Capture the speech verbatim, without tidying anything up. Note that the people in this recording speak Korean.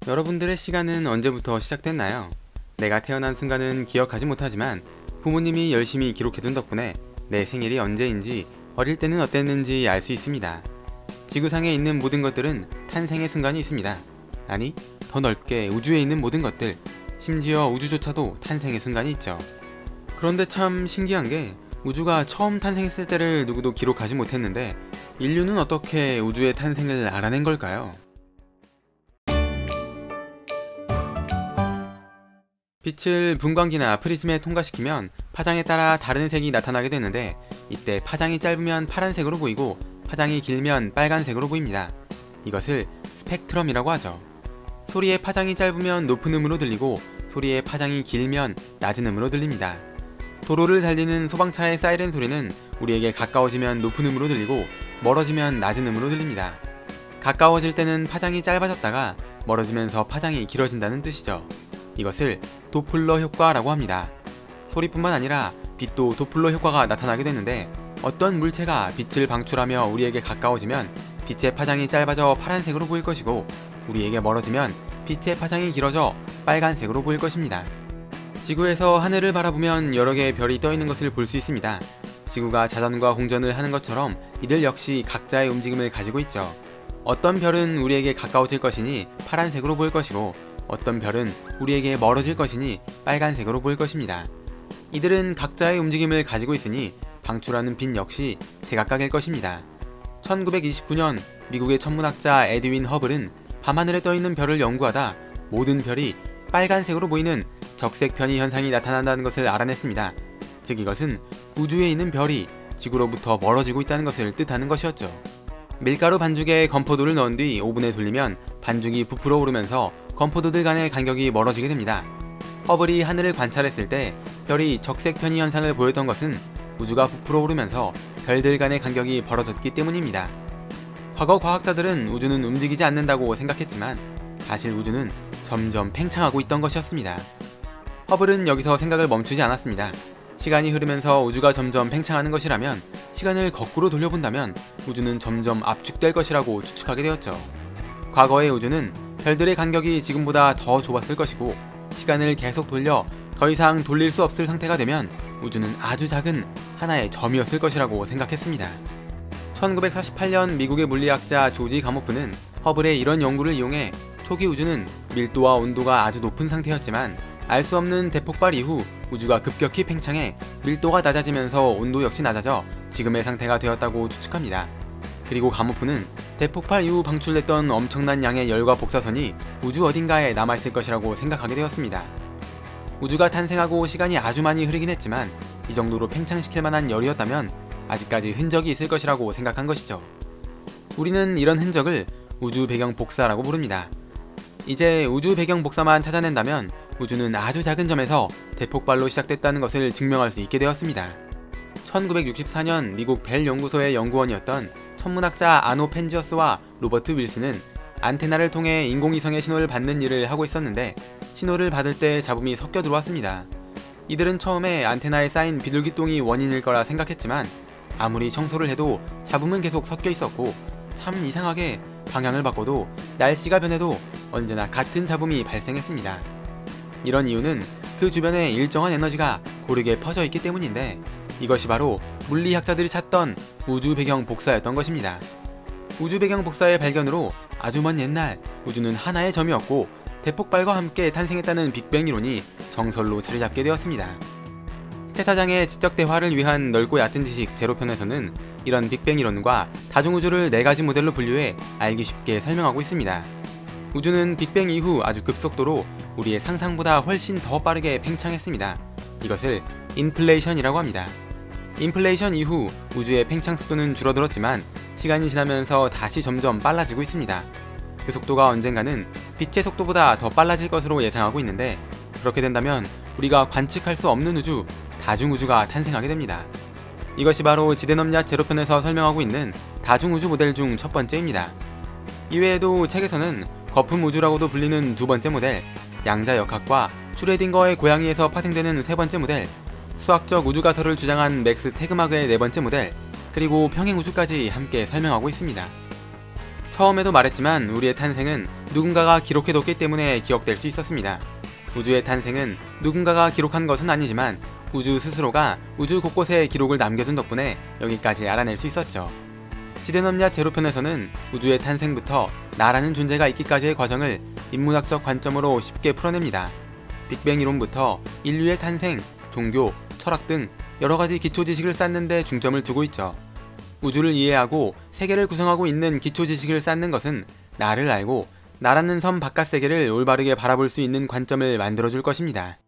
여러분들의 시간은 언제부터 시작됐나요? 내가 태어난 순간은 기억하지 못하지만 부모님이 열심히 기록해둔 덕분에 내 생일이 언제인지 어릴 때는 어땠는지 알 수 있습니다. 지구상에 있는 모든 것들은 탄생의 순간이 있습니다. 아니, 더 넓게 우주에 있는 모든 것들, 심지어 우주조차도 탄생의 순간이 있죠. 그런데 참 신기한 게 우주가 처음 탄생했을 때를 누구도 기록하지 못했는데 인류는 어떻게 우주의 탄생을 알아낸 걸까요? 빛을 분광기나 프리즘에 통과시키면 파장에 따라 다른 색이 나타나게 되는데 이때 파장이 짧으면 파란색으로 보이고 파장이 길면 빨간색으로 보입니다. 이것을 스펙트럼이라고 하죠. 소리의 파장이 짧으면 높은 음으로 들리고 소리의 파장이 길면 낮은 음으로 들립니다. 도로를 달리는 소방차의 사이렌 소리는 우리에게 가까워지면 높은 음으로 들리고 멀어지면 낮은 음으로 들립니다. 가까워질 때는 파장이 짧아졌다가 멀어지면서 파장이 길어진다는 뜻이죠. 이것을 도플러 효과라고 합니다. 소리뿐만 아니라 빛도 도플러 효과가 나타나게 되는데 어떤 물체가 빛을 방출하며 우리에게 가까워지면 빛의 파장이 짧아져 파란색으로 보일 것이고 우리에게 멀어지면 빛의 파장이 길어져 빨간색으로 보일 것입니다. 지구에서 하늘을 바라보면 여러 개의 별이 떠있는 것을 볼 수 있습니다. 지구가 자전과 공전을 하는 것처럼 이들 역시 각자의 움직임을 가지고 있죠. 어떤 별은 우리에게 가까워질 것이니 파란색으로 보일 것이고 어떤 별은 우리에게 멀어질 것이니 빨간색으로 보일 것입니다. 이들은 각자의 움직임을 가지고 있으니 방출하는 빛 역시 제각각일 것입니다. 천구백이십구 년 미국의 천문학자 에드윈 허블은 밤하늘에 떠있는 별을 연구하다 모든 별이 빨간색으로 보이는 적색 편의 현상이 나타난다는 것을 알아냈습니다. 즉 이것은 우주에 있는 별이 지구로부터 멀어지고 있다는 것을 뜻하는 것이었죠. 밀가루 반죽에 건포도를 넣은 뒤 오븐에 돌리면 반죽이 부풀어 오르면서 건포도들 간의 간격이 멀어지게 됩니다. 허블이 하늘을 관찰했을 때 별이 적색 편의 현상을 보였던 것은 우주가 부풀어 오르면서 별들 간의 간격이 벌어졌기 때문입니다. 과거 과학자들은 우주는 움직이지 않는다고 생각했지만 사실 우주는 점점 팽창하고 있던 것이었습니다. 허블은 여기서 생각을 멈추지 않았습니다. 시간이 흐르면서 우주가 점점 팽창하는 것이라면 시간을 거꾸로 돌려본다면 우주는 점점 압축될 것이라고 추측하게 되었죠. 과거의 우주는 별들의 간격이 지금보다 더 좁았을 것이고 시간을 계속 돌려 더 이상 돌릴 수 없을 상태가 되면 우주는 아주 작은 하나의 점이었을 것이라고 생각했습니다. 천구백사십팔 년 미국의 물리학자 조지 가모프는 허블의 이런 연구를 이용해 초기 우주는 밀도와 온도가 아주 높은 상태였지만 알 수 없는 대폭발 이후 우주가 급격히 팽창해 밀도가 낮아지면서 온도 역시 낮아져 지금의 상태가 되었다고 추측합니다. 그리고 가모프는 대폭발 이후 방출됐던 엄청난 양의 열과 복사선이 우주 어딘가에 남아있을 것이라고 생각하게 되었습니다. 우주가 탄생하고 시간이 아주 많이 흐르긴 했지만 이 정도로 팽창시킬 만한 열이었다면 아직까지 흔적이 있을 것이라고 생각한 것이죠. 우리는 이런 흔적을 우주 배경 복사라고 부릅니다. 이제 우주 배경 복사만 찾아낸다면 우주는 아주 작은 점에서 대폭발로 시작됐다는 것을 증명할 수 있게 되었습니다. 천구백육십사 년 미국 벨 연구소의 연구원이었던 천문학자 아노 펜지어스와 로버트 윌슨은 안테나를 통해 인공위성의 신호를 받는 일을 하고 있었는데 신호를 받을 때 잡음이 섞여 들어왔습니다. 이들은 처음에 안테나에 쌓인 비둘기똥이 원인일 거라 생각했지만 아무리 청소를 해도 잡음은 계속 섞여 있었고 참 이상하게 방향을 바꿔도 날씨가 변해도 언제나 같은 잡음이 발생했습니다. 이런 이유는 그 주변에 일정한 에너지가 고르게 퍼져 있기 때문인데 이것이 바로 물리학자들이 찾던 우주 배경 복사였던 것입니다. 우주 배경 복사의 발견으로 아주 먼 옛날 우주는 하나의 점이었고 대폭발과 함께 탄생했다는 빅뱅 이론이 정설로 자리잡게 되었습니다. 최 사장의 지적 대화를 위한 넓고 얕은 지식 제로편에서는 이런 빅뱅 이론과 다중우주를 네 가지 모델로 분류해 알기 쉽게 설명하고 있습니다. 우주는 빅뱅 이후 아주 급속도로 우리의 상상보다 훨씬 더 빠르게 팽창했습니다. 이것을 인플레이션이라고 합니다. 인플레이션 이후 우주의 팽창 속도는 줄어들었지만 시간이 지나면서 다시 점점 빨라지고 있습니다. 그 속도가 언젠가는 빛의 속도보다 더 빨라질 것으로 예상하고 있는데 그렇게 된다면 우리가 관측할 수 없는 우주, 다중우주가 탄생하게 됩니다. 이것이 바로 지대넘야 제로편에서 설명하고 있는 다중우주 모델 중 첫 번째입니다. 이외에도 책에서는 거품 우주라고도 불리는 두 번째 모델, 양자역학과 슈레딩거의 고양이에서 파생되는 세 번째 모델, 수학적 우주가설을 주장한 맥스 테그마그의 네 번째 모델, 그리고 평행우주까지 함께 설명하고 있습니다. 처음에도 말했지만 우리의 탄생은 누군가가 기록해뒀기 때문에 기억될 수 있었습니다. 우주의 탄생은 누군가가 기록한 것은 아니지만 우주 스스로가 우주 곳곳에 기록을 남겨둔 덕분에 여기까지 알아낼 수 있었죠. 시대넘냐 제로편에서는 우주의 탄생부터 나라는 존재가 있기까지의 과정을 인문학적 관점으로 쉽게 풀어냅니다. 빅뱅 이론부터 인류의 탄생, 종교, 철학 등 여러가지 기초지식을 쌓는 데 중점을 두고 있죠. 우주를 이해하고 세계를 구성하고 있는 기초지식을 쌓는 것은 나를 알고 나라는 섬 바깥 세계를 올바르게 바라볼 수 있는 관점을 만들어줄 것입니다.